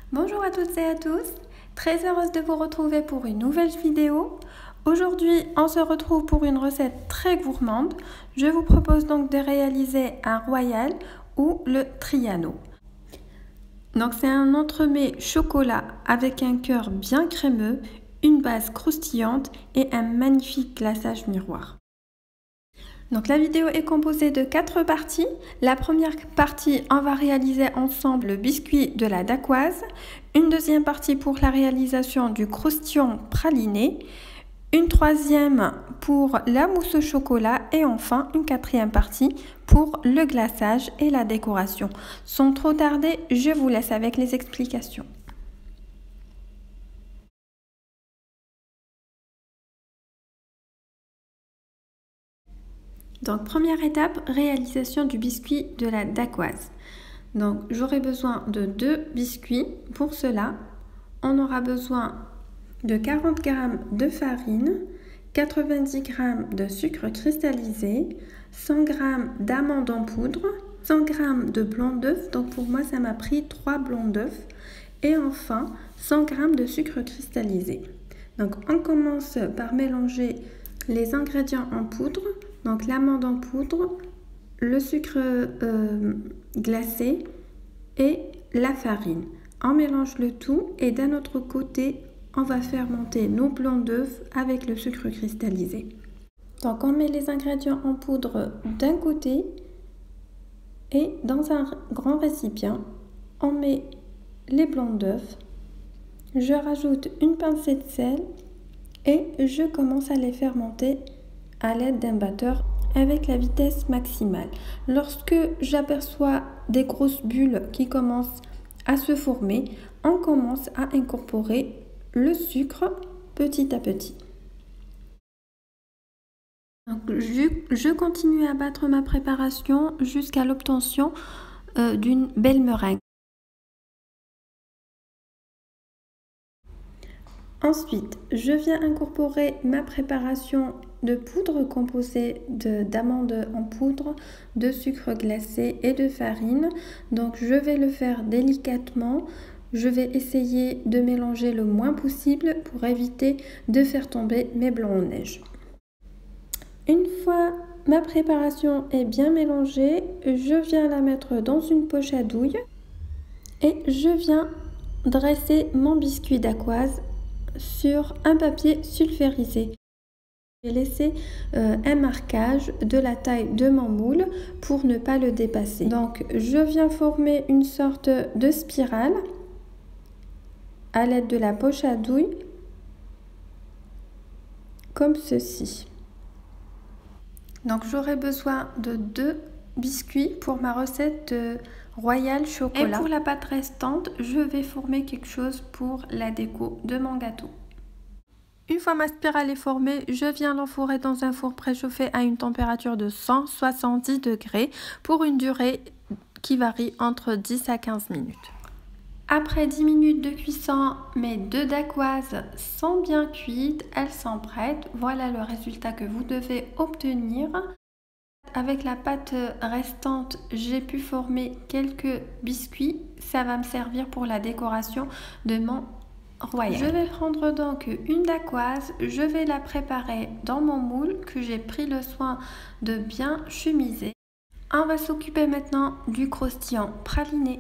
Bonjour à toutes et à tous, très heureuse de vous retrouver pour une nouvelle vidéo. Aujourd'hui, on se retrouve pour une recette très gourmande. Je vous propose donc de réaliser un royal ou le triano. Donc c'est un entremets chocolat avec un cœur bien crémeux, une base croustillante et un magnifique glaçage miroir. Donc la vidéo est composée de 4 parties. La première partie, on va réaliser ensemble le biscuit de la dacquoise, une deuxième partie pour la réalisation du croustillant praliné, une troisième pour la mousse au chocolat et enfin une quatrième partie pour le glaçage et la décoration. Sans trop tarder, je vous laisse avec les explications. Donc première étape, réalisation du biscuit de la dacquoise. Donc j'aurai besoin de 2 biscuits. Pour cela, on aura besoin de 40 g de farine, 90 g de sucre cristallisé, 100 g d'amandes en poudre, 100 g de blanc d'œuf, donc pour moi ça m'a pris 3 blancs d'œuf, et enfin 100 g de sucre cristallisé. Donc on commence par mélanger les ingrédients en poudre, donc l'amande en poudre, le sucre glacé et la farine. On mélange le tout et d'un autre côté, on va faire monter nos blancs d'œufs avec le sucre cristallisé. Donc on met les ingrédients en poudre d'un côté et dans un grand récipient, on met les blancs d'œufs. Je rajoute une pincée de sel et je commence à les faire monter à l'aide d'un batteur avec la vitesse maximale. Lorsque j'aperçois des grosses bulles qui commencent à se former, on commence à incorporer le sucre petit à petit. Donc, je continue à battre ma préparation jusqu'à l'obtention d'une belle meringue. Ensuite, je viens incorporer ma préparation de poudre composée d'amandes en poudre, de sucre glacé et de farine. Donc je vais le faire délicatement. Je vais essayer de mélanger le moins possible pour éviter de faire tomber mes blancs en neige. Une fois ma préparation est bien mélangée, je viens la mettre dans une poche à douille et je viens dresser mon biscuit dacquoise sur un papier sulfurisé. J'ai laissé un marquage de la taille de mon moule pour ne pas le dépasser. Donc je viens former une sorte de spirale à l'aide de la poche à douille comme ceci. Donc j'aurai besoin de 2 biscuits pour ma recette de royal chocolat. Et pour la pâte restante, je vais former quelque chose pour la déco de mon gâteau. Une fois ma spirale est formée, je viens l'enfourrer dans un four préchauffé à une température de 170 degrés pour une durée qui varie entre 10 à 15 minutes. Après 10 minutes de cuisson, mes 2 dacquoises sont bien cuites, elles sont prêtes. Voilà le résultat que vous devez obtenir. Avec la pâte restante, j'ai pu former quelques biscuits. Ça va me servir pour la décoration de mon royal. Je vais prendre donc une dacquoise, je vais la préparer dans mon moule que j'ai pris le soin de bien chemiser. On va s'occuper maintenant du croustillant praliné.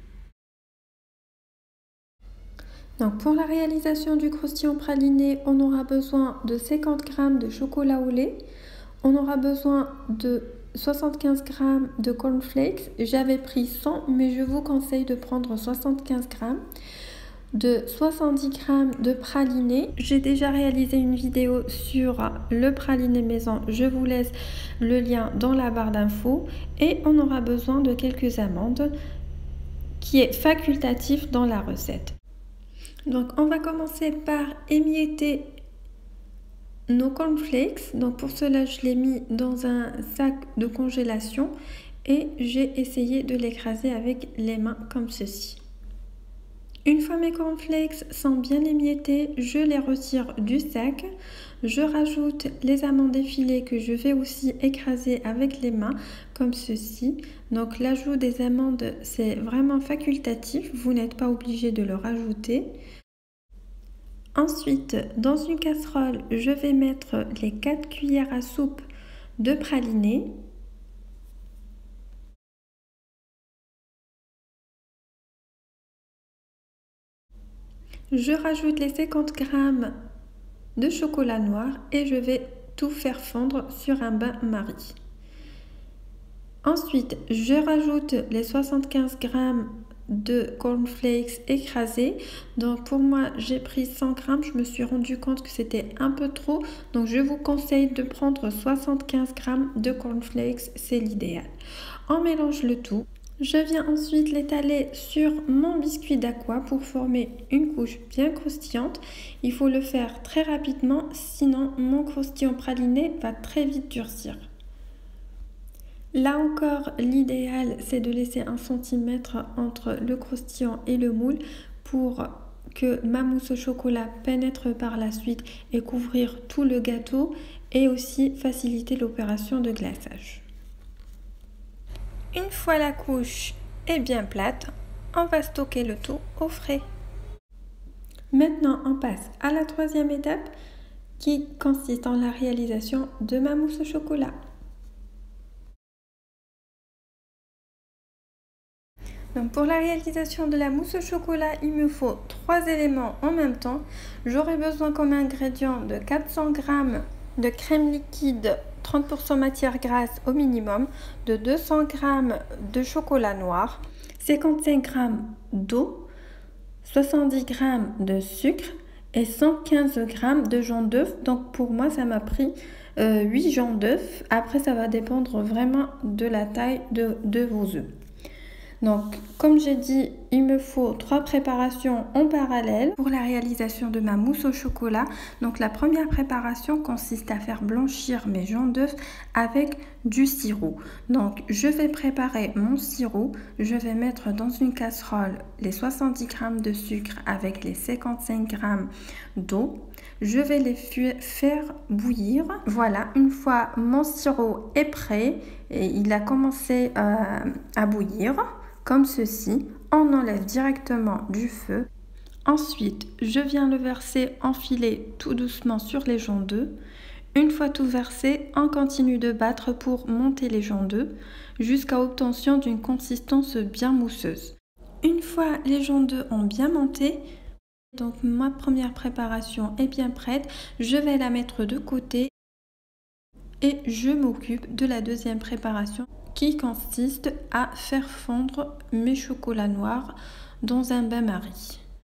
Donc pour la réalisation du croustillant praliné, on aura besoin de 50 g de chocolat au lait. On aura besoin de 75 g de cornflakes. J'avais pris 100, mais je vous conseille de prendre 75 g. De 70 g de praliné. J'ai déjà réalisé une vidéo sur le praliné maison. Je vous laisse le lien dans la barre d'infos. Et on aura besoin de quelques amandes qui est facultatif dans la recette. Donc on va commencer par émietter nos cornflakes. Donc pour cela, je l'ai mis dans un sac de congélation et j'ai essayé de l'écraser avec les mains comme ceci. Une fois mes cornflakes sont bien émiettés, je les retire du sac. Je rajoute les amandes effilées que je vais aussi écraser avec les mains comme ceci. Donc l'ajout des amandes, c'est vraiment facultatif, vous n'êtes pas obligé de le rajouter. Ensuite, dans une casserole, je vais mettre les 4 cuillères à soupe de praliné. Je rajoute les 50 g de chocolat noir et je vais tout faire fondre sur un bain-marie. Ensuite, je rajoute les 75 g de cornflakes écrasés. Donc pour moi, j'ai pris 100 g. Je me suis rendu compte que c'était un peu trop. Donc je vous conseille de prendre 75 g de cornflakes, c'est l'idéal. On mélange le tout. Je viens ensuite l'étaler sur mon biscuit d'Aqua pour former une couche bien croustillante. Il faut le faire très rapidement, sinon mon croustillant praliné va très vite durcir. Là encore, l'idéal, c'est de laisser 1 cm entre le croustillant et le moule pour que ma mousse au chocolat pénètre par la suite et couvrir tout le gâteau et aussi faciliter l'opération de glaçage. Une fois la couche est bien plate, on va stocker le tout au frais. Maintenant, on passe à la 3e étape qui consiste en la réalisation de ma mousse au chocolat. Donc pour la réalisation de la mousse au chocolat, il me faut 3 éléments en même temps. J'aurai besoin comme ingrédient de 400 g de crème liquide 30% matière grasse au minimum, de 200 g de chocolat noir, 55 g d'eau, 70 g de sucre et 115 g de jaune d'œuf. Donc pour moi, ça m'a pris 8 jaunes d'œuf. Après, ça va dépendre vraiment de la taille de vos œufs. Donc, comme j'ai dit, il me faut 3 préparations en parallèle pour la réalisation de ma mousse au chocolat. Donc, la première préparation consiste à faire blanchir mes jaunes d'œufs avec du sirop. Donc, je vais préparer mon sirop. Je vais mettre dans une casserole les 70 g de sucre avec les 55 g d'eau. Je vais les faire bouillir. Voilà, une fois mon sirop est prêt et il a commencé à bouillir, comme ceci, on enlève directement du feu. Ensuite, je viens le verser enfilé tout doucement sur les jaunes d'œufs. Une fois tout versé, on continue de battre pour monter les jaunes d'œufs jusqu'à obtention d'une consistance bien mousseuse. Une fois les jaunes d'œufs ont bien monté, donc ma première préparation est bien prête, je vais la mettre de côté et je m'occupe de la deuxième préparation qui consiste à faire fondre mes chocolats noirs dans un bain-marie.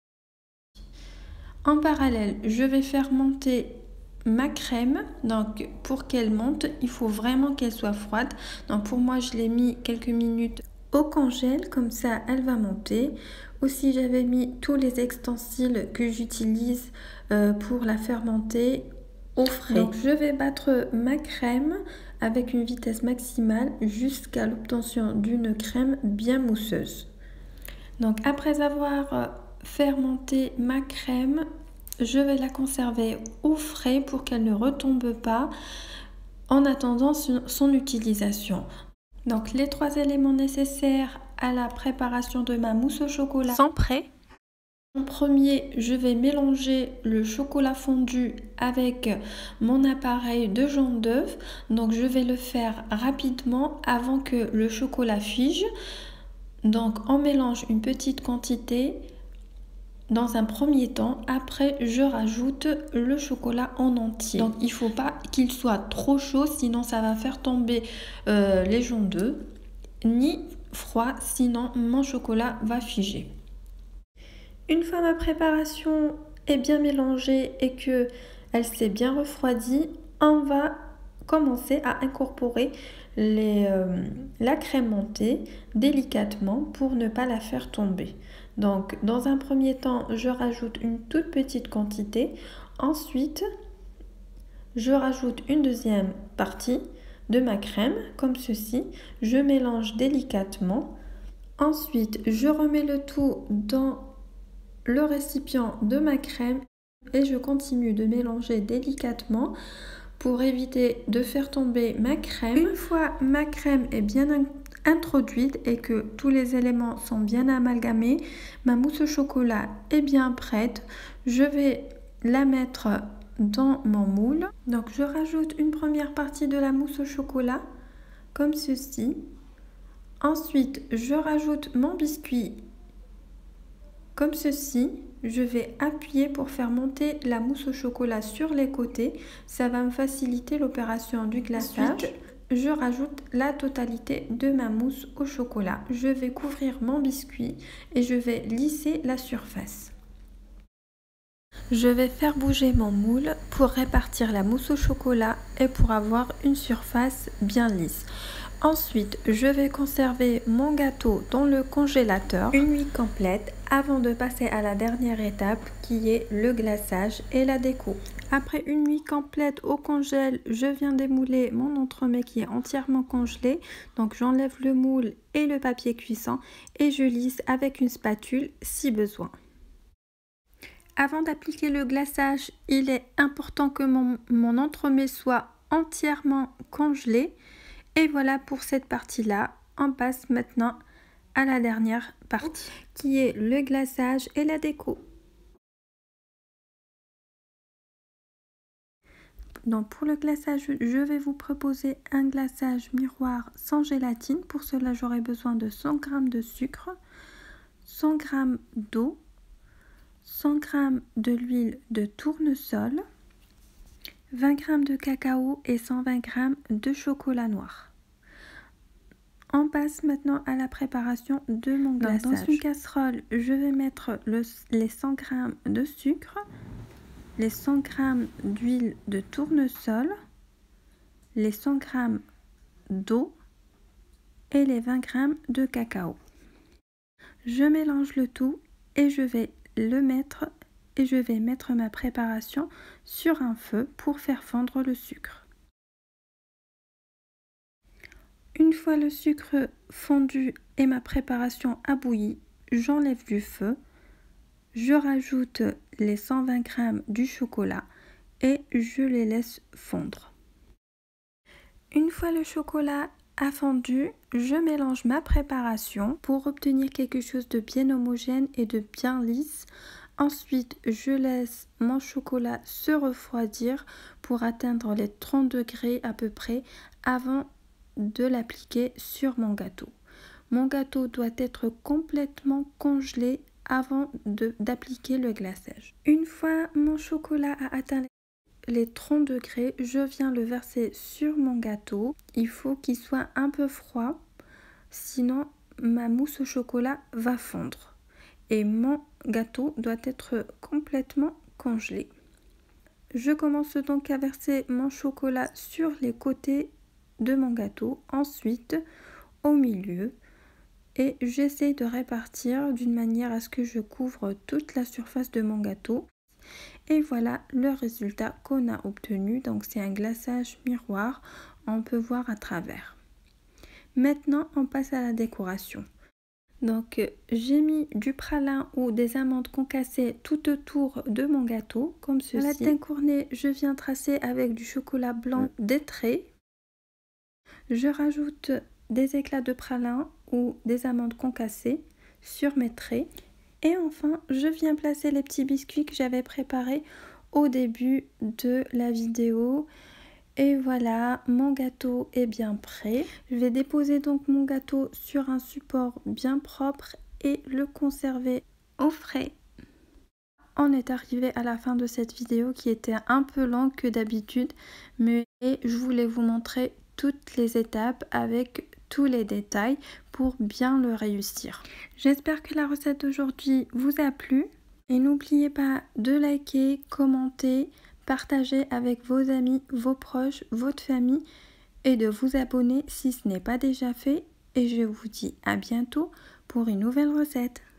En parallèle, je vais faire monter ma crème. Donc pour qu'elle monte, il faut vraiment qu'elle soit froide. Donc pour moi, je l'ai mis quelques minutes au congèle, comme ça elle va monter. Aussi, j'avais mis tous les ustensiles que j'utilise pour la faire monter au frais. Donc je vais battre ma crème avec une vitesse maximale jusqu'à l'obtention d'une crème bien mousseuse. Donc après avoir fermenté ma crème, je vais la conserver au frais pour qu'elle ne retombe pas en attendant son utilisation. Donc les 3 éléments nécessaires à la préparation de ma mousse au chocolat sont prêts. En premier, je vais mélanger le chocolat fondu avec mon appareil de jaune d'œuf. Donc je vais le faire rapidement avant que le chocolat fige. Donc on mélange une petite quantité dans un premier temps. Après, je rajoute le chocolat en entier. Donc il ne faut pas qu'il soit trop chaud, sinon ça va faire tomber les jaunes d'œufs, ni froid, sinon mon chocolat va figer. Une fois ma préparation est bien mélangée et que elle s'est bien refroidie, on va commencer à incorporer la crème montée délicatement pour ne pas la faire tomber. Donc dans un premier temps, je rajoute une toute petite quantité. Ensuite, je rajoute une deuxième partie de ma crème comme ceci. Je mélange délicatement. Ensuite, je remets le tout dans le récipient de ma crème. Et je continue de mélanger délicatement pour éviter de faire tomber ma crème. Une fois ma crème est bien introduite et que tous les éléments sont bien amalgamés, ma mousse au chocolat est bien prête. Je vais la mettre dans mon moule. Donc je rajoute une première partie de la mousse au chocolat comme ceci. Ensuite, je rajoute mon biscuit comme ceci. Je vais appuyer pour faire monter la mousse au chocolat sur les côtés. Ça va me faciliter l'opération du glaçage. Ensuite, je rajoute la totalité de ma mousse au chocolat. Je vais couvrir mon biscuit et je vais lisser la surface. Je vais faire bouger mon moule pour répartir la mousse au chocolat et pour avoir une surface bien lisse. Ensuite, je vais conserver mon gâteau dans le congélateur une nuit complète avant de passer à la dernière étape qui est le glaçage et la déco. Après une nuit complète au congèle, je viens démouler mon entremets qui est entièrement congelé. Donc j'enlève le moule et le papier cuisson et je lisse avec une spatule si besoin. Avant d'appliquer le glaçage, il est important que mon entremets soit entièrement congelé. Et voilà pour cette partie-là. On passe maintenant à la dernière partie qui est le glaçage et la déco. Donc pour le glaçage, je vais vous proposer un glaçage miroir sans gélatine. Pour cela, j'aurai besoin de 100 g de sucre, 100 g d'eau, 100 g de l'huile de tournesol, 20 g de cacao et 120 g de chocolat noir. On passe maintenant à la préparation de mon glaçage. Dans une casserole, je vais mettre les 100 g de sucre, les 100 g d'huile de tournesol, les 100 g d'eau et les 20 g de cacao. Je mélange le tout et je vais mettre ma préparation sur un feu pour faire fondre le sucre. Une fois le sucre fondu et ma préparation a bouilli, j'enlève du feu, je rajoute les 120 g du chocolat et je les laisse fondre. Une fois le chocolat a fondu, je mélange ma préparation pour obtenir quelque chose de bien homogène et de bien lisse. Ensuite, je laisse mon chocolat se refroidir pour atteindre les 30 degrés à peu près avant de l'appliquer sur mon gâteau. Mon gâteau doit être complètement congelé avant d'appliquer le glaçage. Une fois mon chocolat a atteint les 30 degrés, je viens le verser sur mon gâteau. Il faut qu'il soit un peu froid, sinon ma mousse au chocolat va fondre. Et mon gâteau doit être complètement congelé. Je commence donc à verser mon chocolat sur les côtés de mon gâteau, ensuite au milieu, et j'essaie de répartir d'une manière à ce que je couvre toute la surface de mon gâteau. Et voilà le résultat qu'on a obtenu. Donc c'est un glaçage miroir, on peut voir à travers. Maintenant on passe à la décoration. Donc j'ai mis du pralin ou des amandes concassées tout autour de mon gâteau comme ceci. À la teinte cornée, je viens tracer avec du chocolat blanc des traits. Je rajoute des éclats de pralin ou des amandes concassées sur mes traits. Et enfin, je viens placer les petits biscuits que j'avais préparés au début de la vidéo. Et voilà, mon gâteau est bien prêt. Je vais déposer donc mon gâteau sur un support bien propre et le conserver au frais. On est arrivé à la fin de cette vidéo qui était un peu longue que d'habitude, mais je voulais vous montrer toutes les étapes avec tous les détails pour bien le réussir. J'espère que la recette d'aujourd'hui vous a plu et n'oubliez pas de liker, commenter, partager avec vos amis, vos proches, votre famille et de vous abonner si ce n'est pas déjà fait. Et je vous dis à bientôt pour une nouvelle recette.